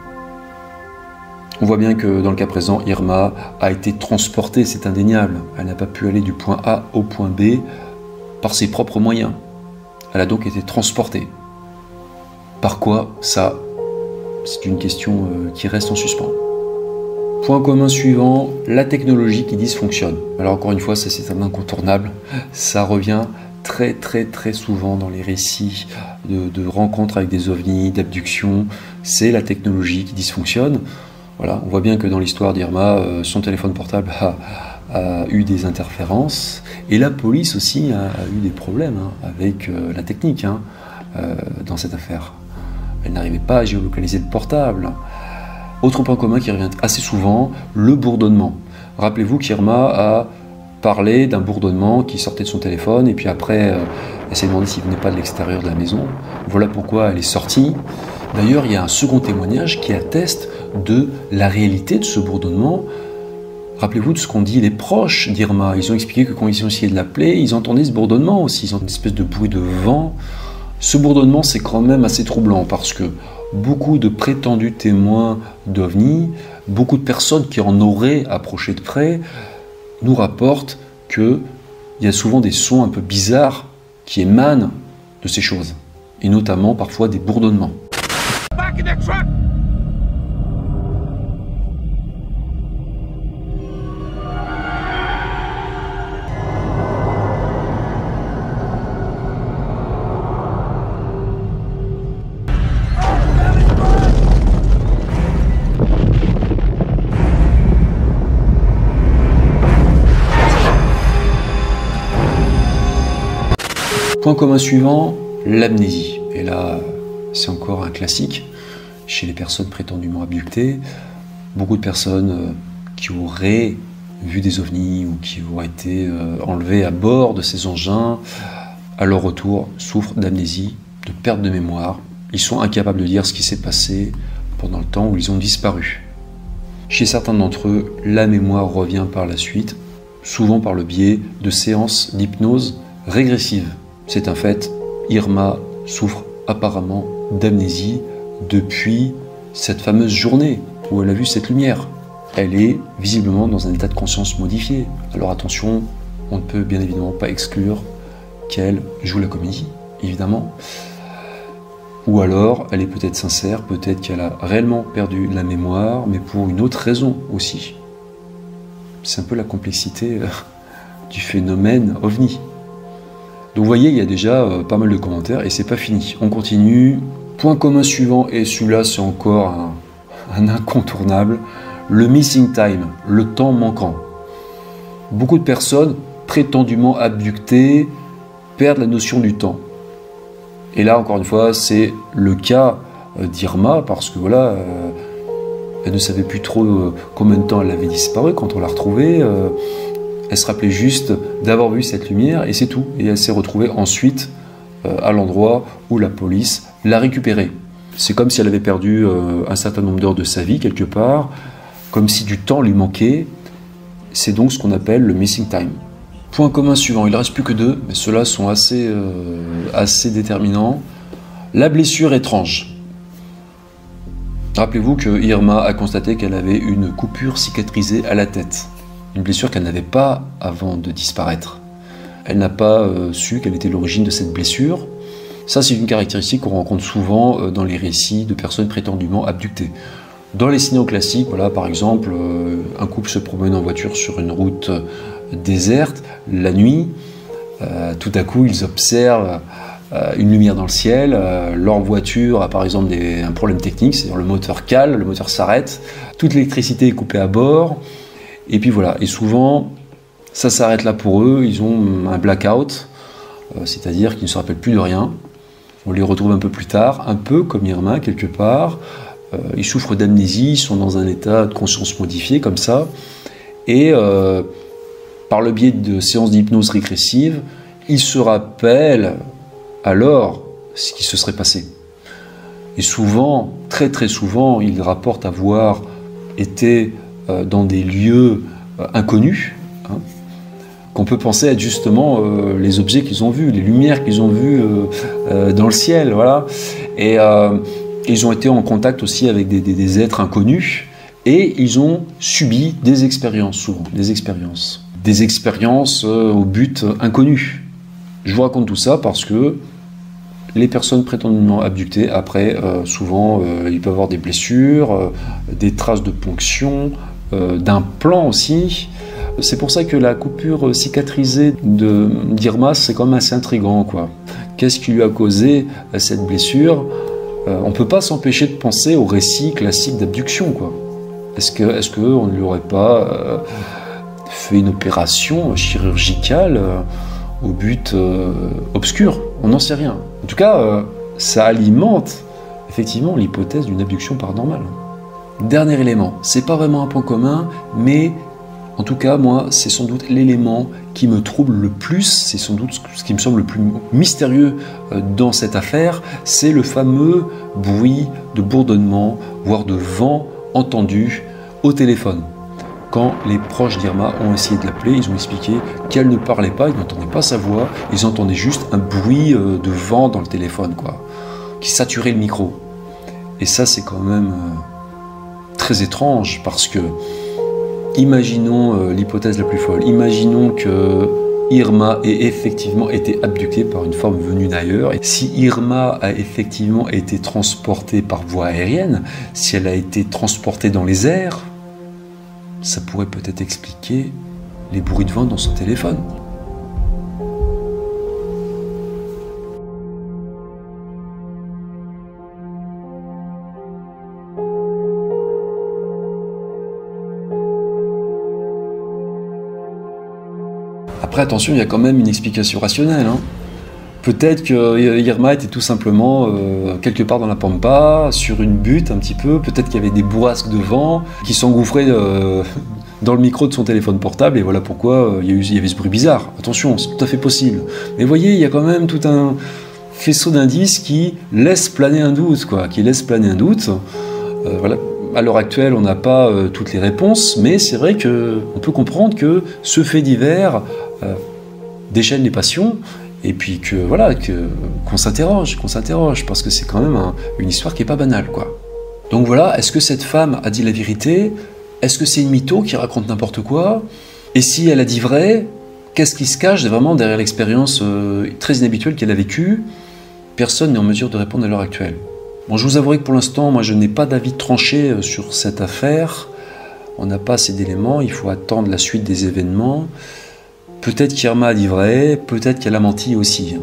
On voit bien que dans le cas présent, Irma a été transportée, c'est indéniable. Elle n'a pas pu aller du point A au point B par ses propres moyens. Elle a donc été transportée. Par quoi? Ça, c'est une question qui reste en suspens. Point commun suivant, la technologie qui dysfonctionne. Alors encore une fois, ça c'est un incontournable. Ça revient très souvent dans les récits de rencontres avec des ovnis, d'abductions. C'est la technologie qui dysfonctionne. Voilà, on voit bien que dans l'histoire d'Irma, son téléphone portable a eu des interférences. Et la police aussi a eu des problèmes avec la technique dans cette affaire. Elle n'arrivait pas à géolocaliser le portable. Autre point commun qui revient assez souvent, le bourdonnement. Rappelez-vous qu'Irma a parlé d'un bourdonnement qui sortait de son téléphone et puis après elle s'est demandé s'il venait pas de l'extérieur de la maison. Voilà pourquoi elle est sortie. D'ailleurs, il y a un second témoignage qui atteste de la réalité de ce bourdonnement. Rappelez-vous de ce qu'ont dit les proches d'Irma. Ils ont expliqué que quand ils ont essayé de l'appeler, ils entendaient ce bourdonnement aussi. Ils ont une espèce de bruit de vent. Ce bourdonnement, c'est quand même assez troublant parce que beaucoup de prétendus témoins d'OVNI, beaucoup de personnes qui en auraient approché de près, nous rapportent qu'il y a souvent des sons un peu bizarres qui émanent de ces choses, et notamment parfois des bourdonnements. Back in the truck! Point commun suivant, l'amnésie. Et là, c'est encore un classique chez les personnes prétendument abductées. Beaucoup de personnes qui auraient vu des ovnis ou qui auraient été enlevées à bord de ces engins, à leur retour, souffrent d'amnésie, de perte de mémoire. Ils sont incapables de dire ce qui s'est passé pendant le temps où ils ont disparu. Chez certains d'entre eux, la mémoire revient par la suite, souvent par le biais de séances d'hypnose régressive. C'est un fait, Irma souffre apparemment d'amnésie depuis cette fameuse journée où elle a vu cette lumière. Elle est visiblement dans un état de conscience modifié. Alors attention, on ne peut bien évidemment pas exclure qu'elle joue la comédie, évidemment. Ou alors, elle est peut-être sincère, peut-être qu'elle a réellement perdu la mémoire, mais pour une autre raison aussi. C'est un peu la complexité du phénomène OVNI. Donc vous voyez, il y a déjà pas mal de commentaires et c'est pas fini. On continue. Point commun suivant, et celui-là c'est encore un incontournable, le missing time, le temps manquant. Beaucoup de personnes prétendument abductées perdent la notion du temps. Et là, encore une fois, c'est le cas d'Irma, parce que voilà, elle ne savait plus trop combien de temps elle avait disparu quand on l'a retrouvée. Elle se rappelait juste d'avoir vu cette lumière et c'est tout. Et elle s'est retrouvée ensuite à l'endroit où la police l'a récupérée. C'est comme si elle avait perdu un certain nombre d'heures de sa vie quelque part, comme si du temps lui manquait. C'est donc ce qu'on appelle le missing time. Point commun suivant, il ne reste plus que deux, mais ceux-là sont assez déterminants. La blessure étrange. Rappelez-vous que Irma a constaté qu'elle avait une coupure cicatrisée à la tête. Une blessure qu'elle n'avait pas avant de disparaître. Elle n'a pas su quelle était l'origine de cette blessure. Ça, c'est une caractéristique qu'on rencontre souvent dans les récits de personnes prétendument abductées. Dans les signaux classiques, voilà, par exemple, un couple se promène en voiture sur une route déserte, la nuit, tout à coup, ils observent une lumière dans le ciel, leur voiture a par exemple un problème technique, c'est-à-dire le moteur cale, le moteur s'arrête, toute l'électricité est coupée à bord, et puis voilà, et souvent, ça s'arrête là pour eux, ils ont un blackout, c'est-à-dire qu'ils ne se rappellent plus de rien. On les retrouve un peu plus tard, un peu comme Irma quelque part. Ils souffrent d'amnésie, ils sont dans un état de conscience modifié comme ça. Et par le biais de séances d'hypnose régressive, ils se rappellent alors ce qui se serait passé. Et souvent, très souvent, ils rapportent avoir été dans des lieux inconnus, qu'on peut penser être justement les objets qu'ils ont vus, les lumières qu'ils ont vues dans le ciel, voilà. Et ils ont été en contact aussi avec des êtres inconnus, et ils ont subi des expériences, souvent, des expériences au but inconnu. Je vous raconte tout ça parce que les personnes prétendument abductées, après, souvent, il peut y avoir des blessures, des traces de ponction, d'un plan aussi. C'est pour ça que la coupure cicatrisée d'Irma, c'est quand même assez intriguant, quoi. Qu'est-ce qui lui a causé cette blessure? On ne peut pas s'empêcher de penser au récit classique d'abduction, quoi. Est-ce qu'on ne lui aurait pas fait une opération chirurgicale au but obscur? On n'en sait rien. En tout cas, ça alimente effectivement l'hypothèse d'une abduction paranormale. Dernier élément, c'est pas vraiment un point commun, mais en tout cas, moi, c'est sans doute l'élément qui me trouble le plus, c'est sans doute ce qui me semble le plus mystérieux dans cette affaire, c'est le fameux bruit de bourdonnement, voire de vent entendu au téléphone. Quand les proches d'Irma ont essayé de l'appeler, ils ont expliqué qu'elle ne parlait pas, ils n'entendaient pas sa voix, ils entendaient juste un bruit de vent dans le téléphone, quoi, qui saturait le micro. Et ça, c'est quand même très étrange, parce que imaginons l'hypothèse la plus folle, imaginons que Irma ait effectivement été abductée par une forme venue d'ailleurs. Et si Irma a effectivement été transportée par voie aérienne, si elle a été transportée dans les airs, ça pourrait peut-être expliquer les bruits de vent dans son téléphone. Après, attention, il y a quand même une explication rationnelle, hein. Peut-être que Irma était tout simplement quelque part dans la pampa, sur une butte un petit peu. Peut-être qu'il y avait des bourrasques de vent qui s'engouffraient dans le micro de son téléphone portable. Et voilà pourquoi il y avait ce bruit bizarre. Attention, c'est tout à fait possible. Mais voyez, il y a quand même tout un faisceau d'indices qui laisse planer un doute, quoi. Qui laisse planer un doute. Voilà. À l'heure actuelle, on n'a pas toutes les réponses, mais c'est vrai qu'on peut comprendre que ce fait divers déchaîne les passions. Et puis que voilà, qu'on s'interroge, parce que c'est quand même une histoire qui n'est pas banale, quoi. Donc voilà, est-ce que cette femme a dit la vérité? Est-ce que c'est une mytho qui raconte n'importe quoi? Et si elle a dit vrai, qu'est-ce qui se cache vraiment derrière l'expérience très inhabituelle qu'elle a vécue? Personne n'est en mesure de répondre à l'heure actuelle. Bon, je vous avouerai que pour l'instant, moi je n'ai pas d'avis tranché sur cette affaire. On n'a pas assez d'éléments, il faut attendre la suite des événements. Peut-être qu'Irma a dit vrai, peut-être qu'elle a menti aussi.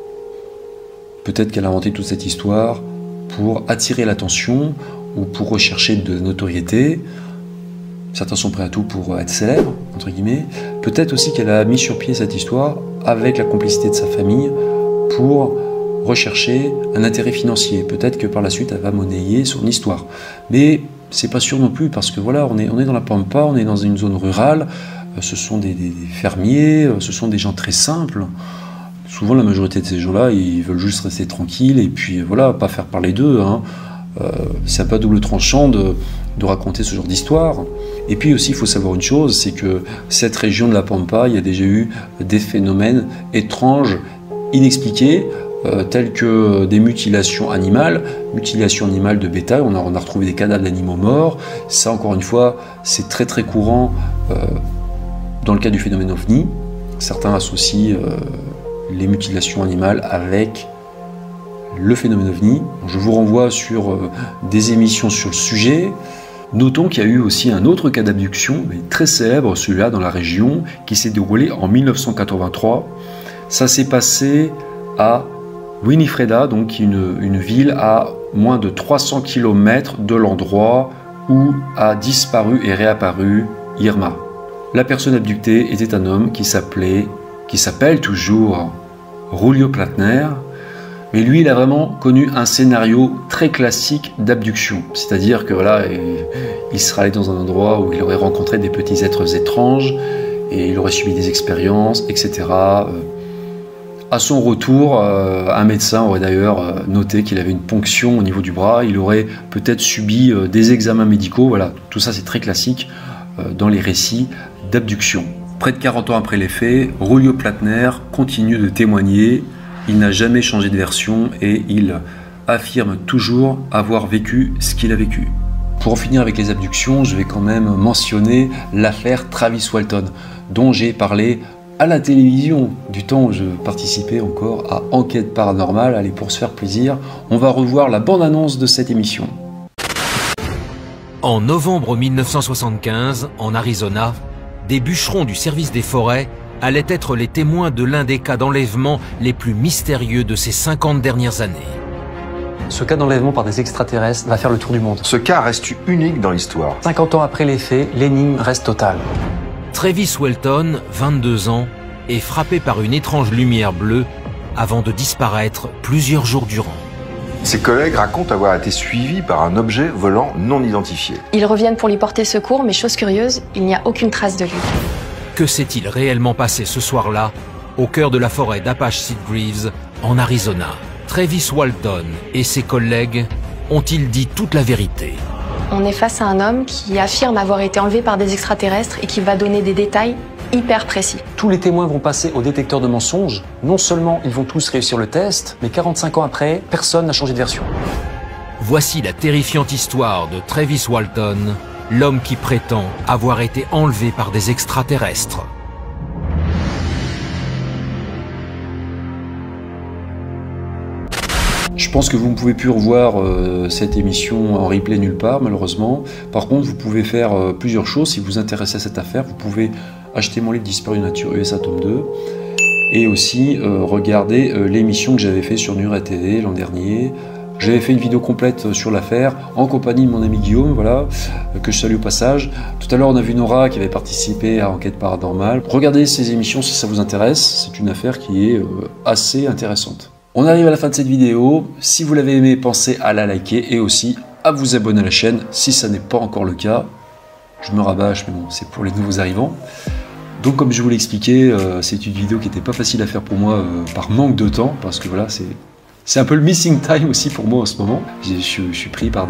Peut-être qu'elle a inventé toute cette histoire pour attirer l'attention ou pour rechercher de notoriété. Certains sont prêts à tout pour être célèbres, entre guillemets. Peut-être aussi qu'elle a mis sur pied cette histoire avec la complicité de sa famille pour rechercher un intérêt financier. Peut-être que par la suite, elle va monnayer son histoire. Mais c'est pas sûr non plus, parce que voilà, on est dans la pampa, on est dans une zone rurale. Ce sont des fermiers, ce sont des gens très simples. Souvent, la majorité de ces gens-là, ils veulent juste rester tranquilles et puis voilà, pas faire parler d'eux, hein. C'est un peu à double tranchant de raconter ce genre d'histoire. Et puis aussi, il faut savoir une chose, c'est que cette région de la Pampa, il y a déjà eu des phénomènes étranges, inexpliqués, tels que des mutilations animales de bétail. On a retrouvé des cadavres d'animaux morts. Ça, encore une fois, c'est très très courant dans le cas du phénomène OVNI. Certains associent les mutilations animales avec le phénomène OVNI. Je vous renvoie sur des émissions sur le sujet. Notons qu'il y a eu aussi un autre cas d'abduction, mais très célèbre, celui-là dans la région, qui s'est déroulé en 1983. Ça s'est passé à Winifreda, donc une ville à moins de 300 km de l'endroit où a disparu et réapparu Irma. La personne abductée était un homme qui s'appelle toujours Julio Plattner, mais lui, il a vraiment connu un scénario très classique d'abduction. C'est-à-dire que voilà, il serait allé dans un endroit où il aurait rencontré des petits êtres étranges et il aurait subi des expériences, etc. À son retour, un médecin aurait d'ailleurs noté qu'il avait une ponction au niveau du bras. Il aurait peut-être subi des examens médicaux. Voilà, tout ça, c'est très classique dans les récits d'abduction. Près de 40 ans après les faits, Julio Plattner continue de témoigner. Il n'a jamais changé de version et il affirme toujours avoir vécu ce qu'il a vécu. Pour en finir avec les abductions, je vais quand même mentionner l'affaire Travis Walton, dont j'ai parlé à la télévision, du temps où je participais encore à Enquête paranormale. Allez, pour se faire plaisir, on va revoir la bande-annonce de cette émission. En novembre 1975, en Arizona, des bûcherons du service des forêts allaient être les témoins de l'un des cas d'enlèvement les plus mystérieux de ces 50 dernières années. Ce cas d'enlèvement par des extraterrestres va faire le tour du monde. Ce cas reste unique dans l'histoire. 50 ans après les faits, l'énigme reste totale. Travis Walton, 22 ans, est frappé par une étrange lumière bleue avant de disparaître plusieurs jours durant. Ses collègues racontent avoir été suivis par un objet volant non identifié. Ils reviennent pour lui porter secours, mais chose curieuse, il n'y a aucune trace de lui. Que s'est-il réellement passé ce soir-là, au cœur de la forêt d'Apache Sitgreaves, en Arizona? Travis Walton et ses collègues ont-ils dit toute la vérité? On est face à un homme qui affirme avoir été enlevé par des extraterrestres et qui va donner des détails hyper précis. Tous les témoins vont passer au détecteur de mensonges. Non seulement ils vont tous réussir le test, mais 45 ans après, personne n'a changé de version. Voici la terrifiante histoire de Travis Walton, l'homme qui prétend avoir été enlevé par des extraterrestres. Je pense que vous ne pouvez plus revoir cette émission en replay nulle part, malheureusement. Par contre, vous pouvez faire plusieurs choses. Si vous vous intéressez à cette affaire, vous pouvez acheter mon livre Disparu Nature USA tome 2 et aussi regarder l'émission que j'avais fait sur Nura TV l'an dernier. J'avais fait une vidéo complète sur l'affaire en compagnie de mon ami Guillaume, voilà, que je salue au passage. Tout à l'heure, on a vu Nora qui avait participé à Enquête paranormale. Regardez ces émissions si ça vous intéresse. C'est une affaire qui est assez intéressante. On arrive à la fin de cette vidéo. Si vous l'avez aimé, pensez à la liker et aussi à vous abonner à la chaîne si ça n'est pas encore le cas. Je me rabâche, mais bon, c'est pour les nouveaux arrivants. Donc comme je vous l'ai expliqué, c'est une vidéo qui n'était pas facile à faire pour moi par manque de temps, parce que voilà, c'est un peu le missing time aussi pour moi en ce moment. Je suis pris par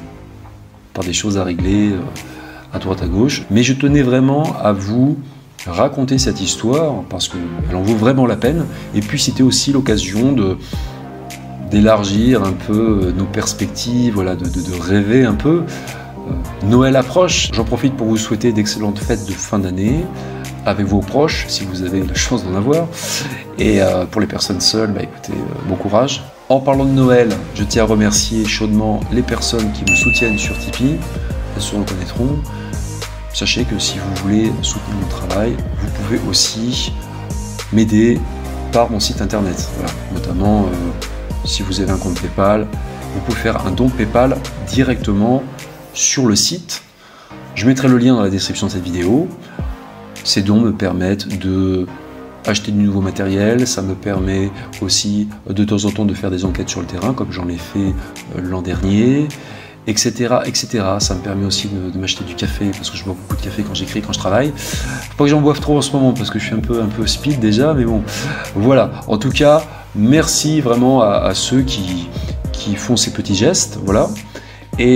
des choses à régler à droite à gauche. Mais je tenais vraiment à vous raconter cette histoire parce qu'elle en vaut vraiment la peine. Et puis c'était aussi l'occasion d'élargir un peu nos perspectives, voilà, de rêver un peu. Noël approche. J'en profite pour vous souhaiter d'excellentes fêtes de fin d'année avec vos proches, si vous avez la chance d'en avoir. Et pour les personnes seules, bah, écoutez, bon courage. En parlant de Noël, je tiens à remercier chaudement les personnes qui me soutiennent sur Tipeee. Elles se reconnaîtront. Sachez que si vous voulez soutenir mon travail, vous pouvez aussi m'aider par mon site internet. Voilà. Notamment, si vous avez un compte PayPal, vous pouvez faire un don PayPal directement sur le site. Je mettrai le lien dans la description de cette vidéo. Ces dons me permettent de acheter du nouveau matériel, ça me permet aussi de temps en temps de faire des enquêtes sur le terrain, comme j'en ai fait l'an dernier, etc., etc. Ça me permet aussi de m'acheter du café, parce que je bois beaucoup de café quand j'écris, quand je travaille. Faut pas que j'en boive trop en ce moment, parce que je suis un peu speed déjà, mais bon, voilà. En tout cas, merci vraiment à ceux qui font ces petits gestes, voilà. Et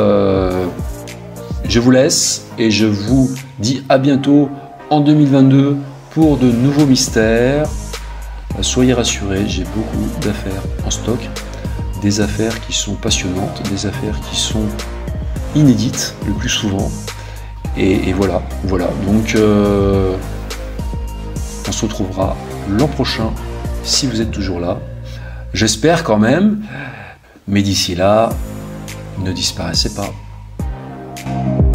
je vous laisse, et je vous dis à bientôt en 2022 pour de nouveaux mystères. Soyez rassurés, j'ai beaucoup d'affaires en stock, des affaires qui sont passionnantes, des affaires qui sont inédites le plus souvent. Et voilà. Donc on se retrouvera l'an prochain si vous êtes toujours là. J'espère quand même, mais d'ici là, ne disparaissez pas.